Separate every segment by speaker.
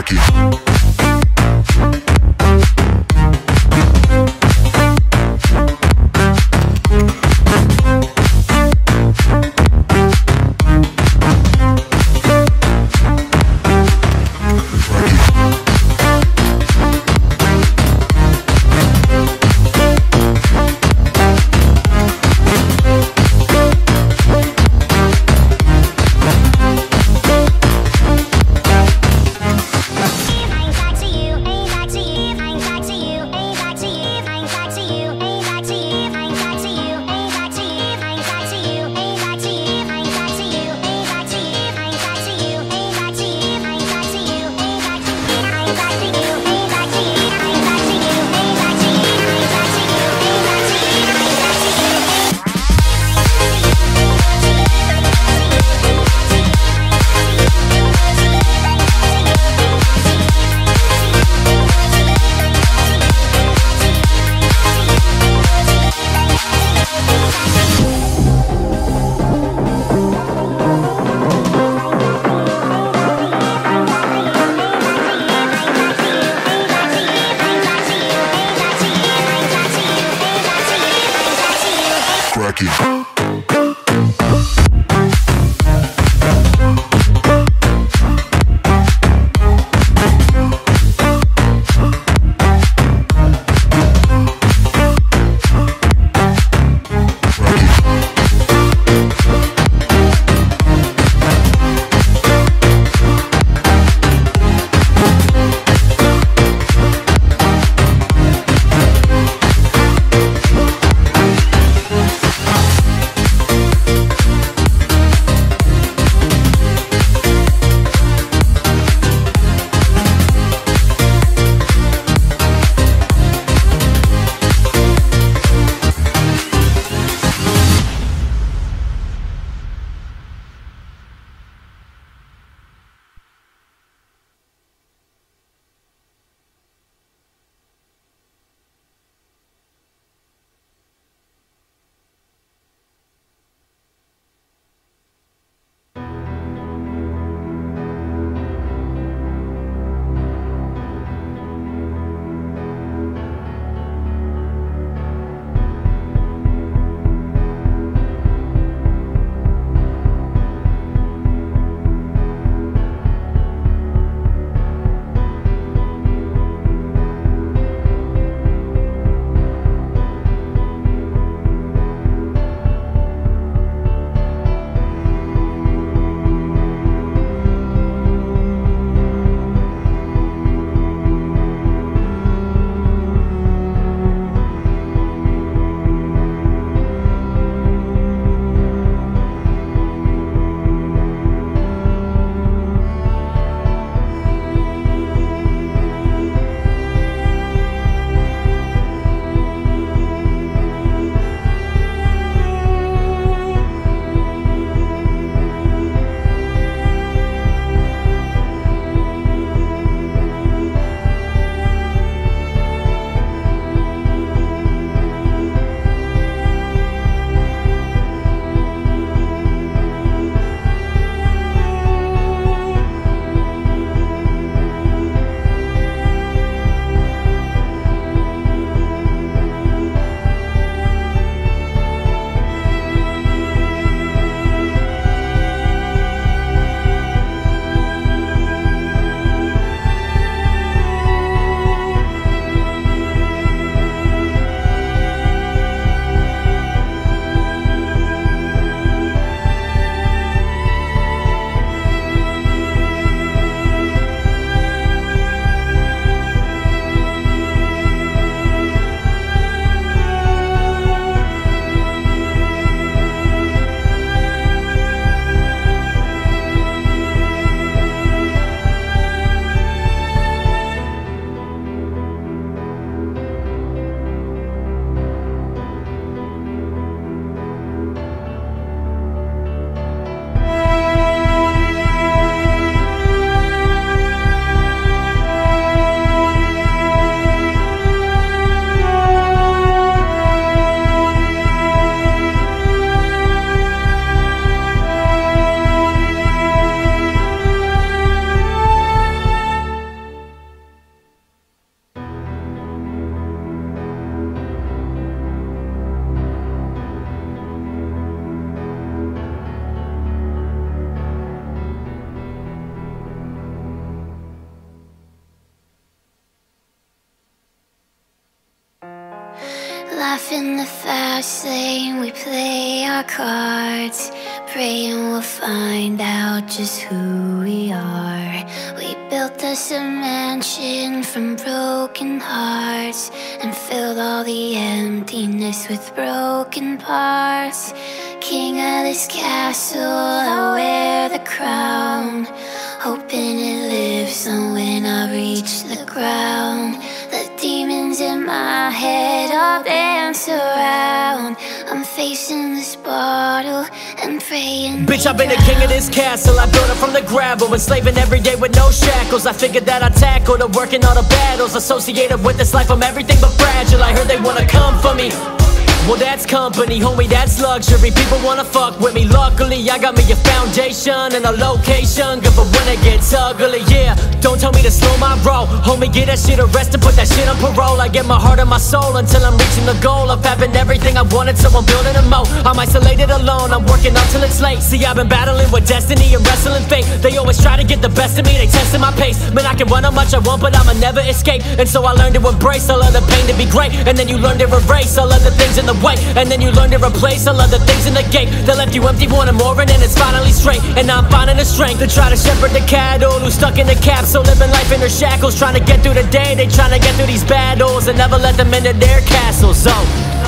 Speaker 1: Cracky. Cracky. Life in the fast lane, we play our cards, praying we'll find out just who we are. We built us a mansion from broken hearts and filled all the emptiness with broken parts. King of this castle, I wear the crown, hoping it lives on when I reach the ground. The demons in my head all dance around. I'm facing this bottle and praying.
Speaker 2: Bitch, I've been the king of this castle. I built it from the gravel, enslaving every day with no shackles. I figured that I'd tackle the work and all the battles associated with this life. I'm everything but fragile. I heard they wanna come for me. Well, that's company, homie, that's luxury. People wanna fuck with me. Luckily, I got me a foundation and a location good for when it gets ugly, yeah. Don't tell me to slow my roll, homie, get that shit arrested, put that shit on parole. I get my heart and my soul until I'm reaching the goal of having everything I wanted, so I'm building a moat. I'm isolated alone, I'm working until it's late. See, I've been battling with destiny and wrestling fate. They always try to get the best of me, they testing my pace. Man, I can run how much I want, but I'ma never escape. And so I learned to embrace all of the pain to be great. And then you learn to erase all of the things in the way. And then you learn to replace all of the things in the gate that left you empty, wanting more, and then it's finally straight. And I'm finding the strength to try to shepherd the cattle who's stuck in the capsule, living life in their shackles, trying to get through the day. They trying to get through these battles and never let them into their castles. So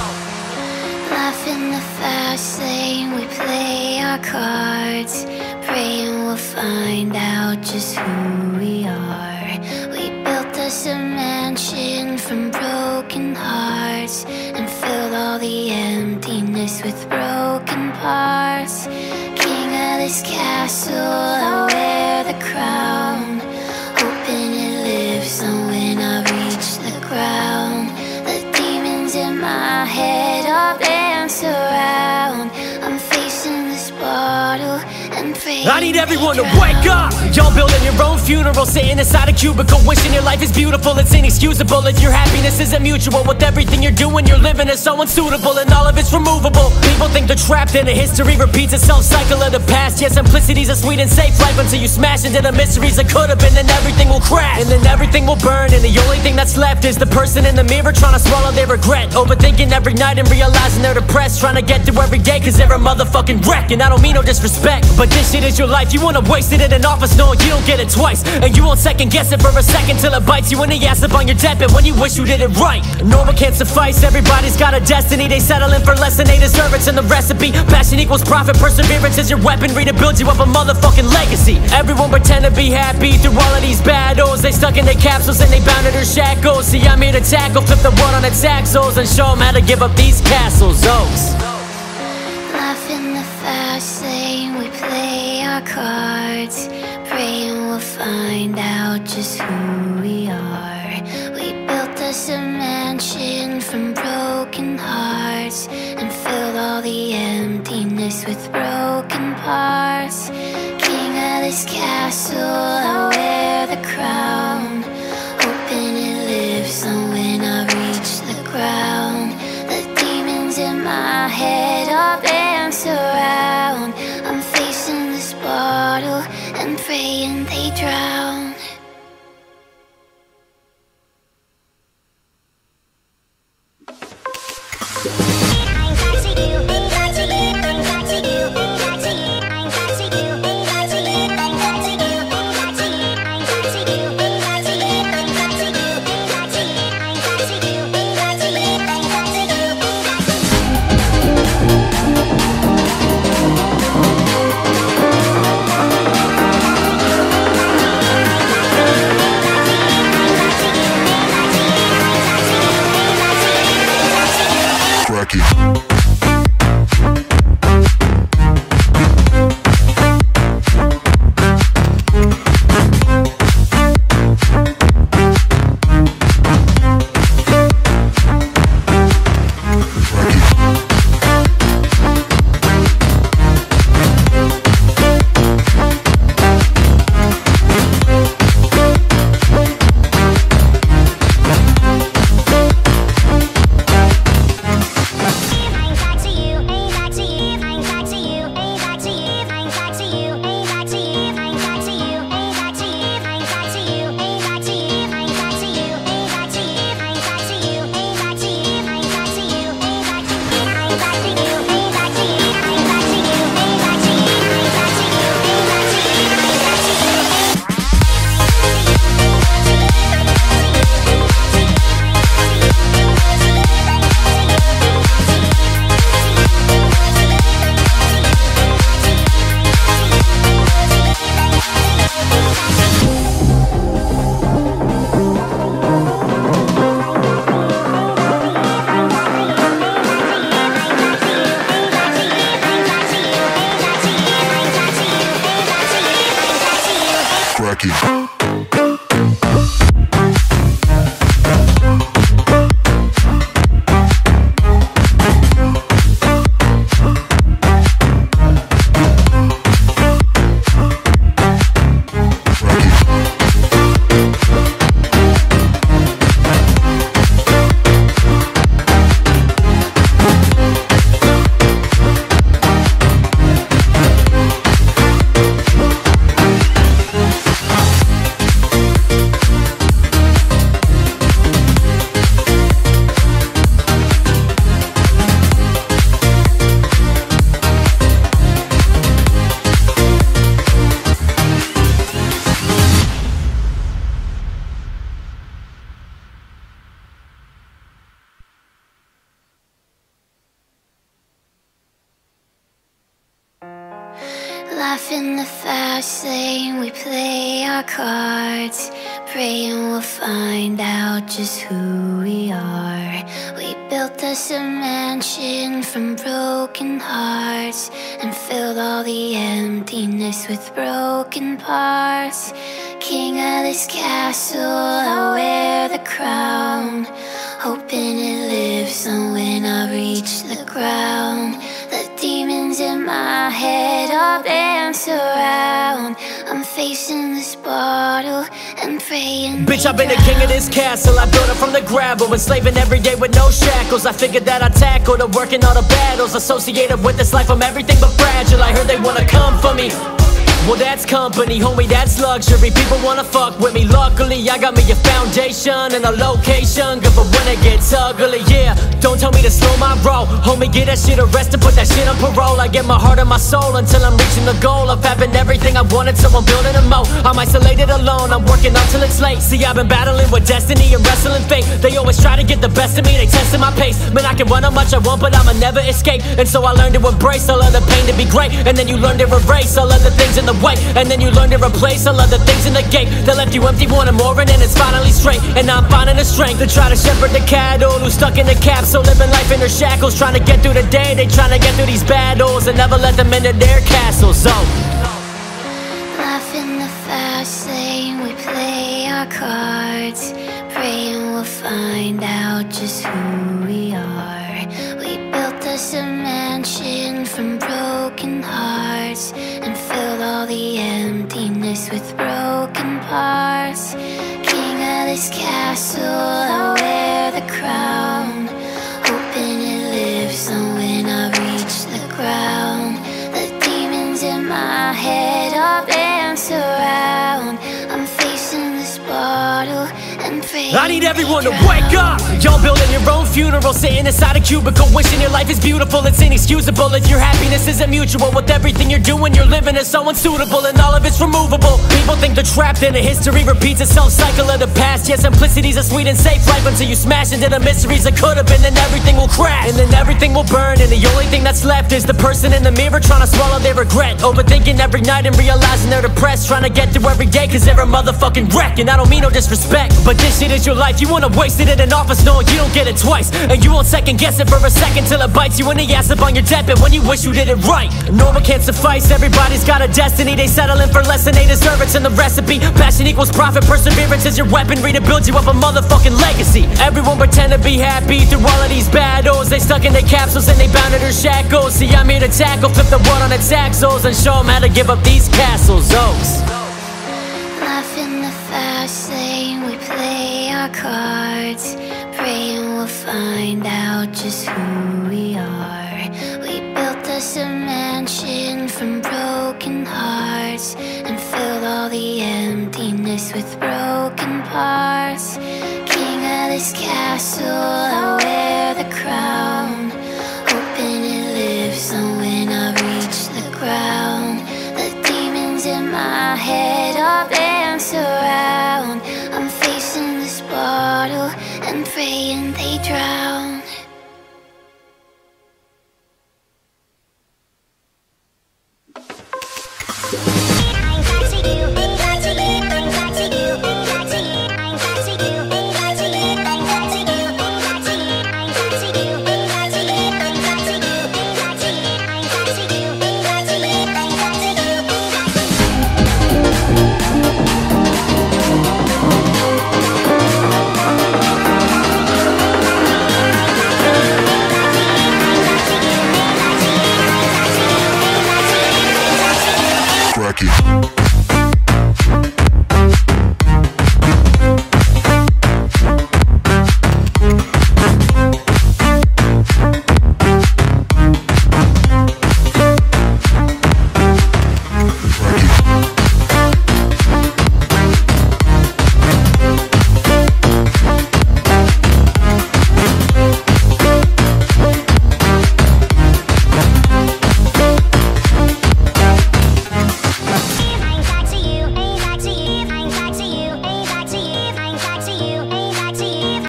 Speaker 1: life in the fast lane, we play our cards, praying we'll find out just who we are. We built us a mansion from broken hearts and filled all the emptiness with broken parts. King of this castle, I wear the crown, hoping it lives on when I reach the ground. The demons in my head all dance around. I'm facing this bottle and praying.
Speaker 2: I need everyone to wake up. Y'all building your own funeral, sitting inside a cubicle, wishing your life is beautiful. It's inexcusable if your happiness isn't mutual. With everything you're doing, you're living is so unsuitable, and all of it's removable. People think they're trapped in a history, repeats itself, cycle of the past. Yeah, simplicity's a sweet and safe life until you smash into the mysteries that could have been. Then everything will crash, and then everything will burn, and the only thing that's left is the person in the mirror trying to swallow their regret. Overthinking every night and realizing they're depressed, trying to get through every day cause they're a motherfucking wreck. And I don't mean no disrespect, but this shit is your life. You wanna waste it in an office knowing you don't get it twice, and you won't second guess it for a second till it bites you in the ass upon your deathbed when you wish you did it right. Normal can't suffice, everybody's got a destiny. They settling for less than they deserve, it's in the recipe. Passion equals profit, perseverance is your weaponry to build you up a motherfucking legacy. Everyone pretend to be happy through all of these battles. They stuck in their capsules and they bound to their shackles. See, I'm here to tackle, flip the world on its axles, and show them how to give up these castles.
Speaker 1: Life in the fast lane, we play our cards, praying we'll find out just who we are. We built us a mansion from broken hearts and filled all the emptiness with broken parts. King of this castle, I wear the crown, hoping it lives on when I reach the ground. The demons in my head all dance around. I'm facing this bottle and praying they drown.
Speaker 3: cracking.
Speaker 1: Life in the fast lane, we play our cards, praying we'll find out just who we are. We built us a mansion from broken hearts and filled all the emptiness with broken parts. King of this castle, I'll wear the crown, hoping it lives on when I reach the ground. The demons in my head all dance around. I'm facing this bottle and praying.
Speaker 2: Bitch, I've been the king of this castle. I built it from the gravel, enslaving every day with no shackles. I figured that I'd tackle the work and all the battles associated with this life. I'm everything but fragile. I heard they wanna come for me. Well, that's company, homie, that's luxury. People wanna fuck with me. Luckily, I got me a foundation and a location good for when it gets ugly, yeah. Don't tell me to slow my roll, homie, get that shit arrested, put that shit on parole. I get my heart and my soul until I'm reaching the goal of having everything I wanted, so I'm building a moat. I'm isolated alone, I'm working up till it's late. See, I've been battling with destiny and wrestling fate. They always try to get the best of me, they testing my pace. Man, I can run how much I want, but I'ma never escape. And so I learned to embrace all of the pain to be great. And then you learn to erase all of the things in the way. And then you learn to replace all of the things in the gate that left you empty, wanting more, and then it's finally straight. And now I'm finding the strength to try to shepherd the cattle who's stuck in the capsule, living life in their shackles, trying to get through the day. They trying to get through these battles and never let them into their castles. So
Speaker 1: life in the fast lane, we play our cards, praying we'll find out just who we are. We built us a mansion from broken hearts and filled all the emptiness with broken parts. King of this castle, I'll wear the crown, hoping it lives on when I reach the ground. The demons in my head all dance around. I'm facing this bottle and praying.
Speaker 2: I need everyone to wake up. Y'all building your own funeral, sitting inside a cubicle, wishing your life is beautiful. It's inexcusable if your happiness isn't mutual. With everything you're doing, you're living as so unsuitable, and all of it's removable. People think they're trapped in a history, repeats itself, cycle of the past. Yeah, simplicity's a sweet and safe life until you smash into the mysteries that could have been. Then everything will crash, and then everything will burn, and the only thing that's left is the person in the mirror trying to swallow their regret, overthinking every night and realizing they're depressed, trying to get through every day cause they're a motherfucking wreck. And I don't mean no disrespect, but this shit is your life. You wanna waste it in an office knowing you don't get it twice, and you won't second guess it for a second till it bites you in the ass up on your deathbed when you wish you did it right. Normal can't suffice, everybody's got a destiny. They settling for less than they deserve, it's in the recipe. Passion equals profit, perseverance is your weaponry to build you up a motherfucking legacy. Everyone pretend to be happy through all of these battles. They stuck in their capsules and they bound to their shackles. See, I'm here to tackle, flip the world on its axles, and show them how to give up these castles.
Speaker 1: Life in the fast lane, we play our cards, praying we'll find out just who we are. We built us a mansion from broken hearts and filled all the emptiness with broken parts. King of this castle, I'll wear the crown, hoping it lives on when I reach the ground. The demons in my head all dance around. I'm facing this bottle and praying they drown.